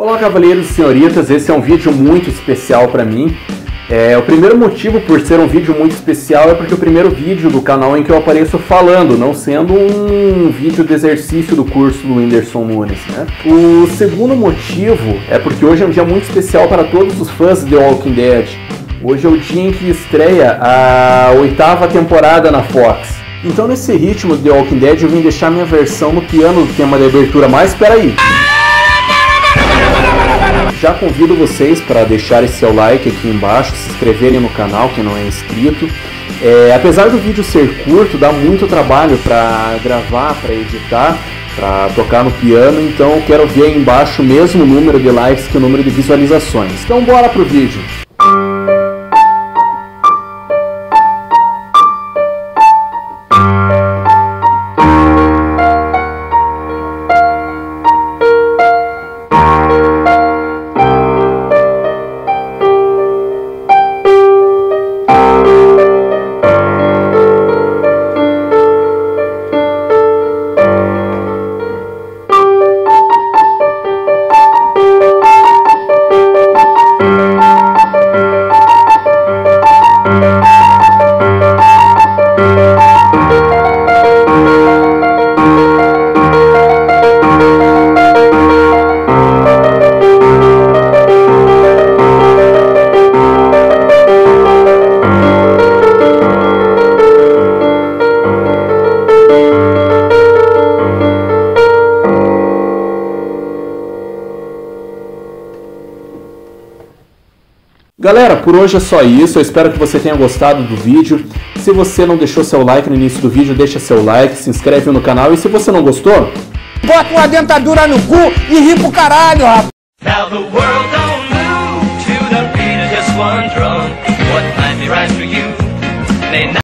Olá, cavalheiros e senhoritas, esse é um vídeo muito especial para mim. O primeiro motivo por ser um vídeo muito especial é porque é o primeiro vídeo do canal em que eu apareço falando, não sendo um vídeo de exercício do curso do Whindersson Nunes, né? O segundo motivo é porque hoje é um dia muito especial para todos os fãs de The Walking Dead. Hoje é o dia em que estreia a 8ª temporada na Fox. Então, nesse ritmo de The Walking Dead, eu vim deixar minha versão no piano do tema de abertura, mas espera aí! Já convido vocês para deixarem seu like aqui embaixo, se inscreverem no canal, quem não é inscrito. Apesar do vídeo ser curto, dá muito trabalho para gravar, para editar, para tocar no piano, então eu quero ver aí embaixo o mesmo número de likes que o número de visualizações. Então bora pro vídeo! Galera, por hoje é só isso, eu espero que você tenha gostado do vídeo. Se você não deixou seu like no início do vídeo, deixa seu like, se inscreve no canal e se você não gostou, bota uma dentadura no cu e ri pro caralho, rapaz! Now the world don't move to the beat of just one drum. What might be right for you may not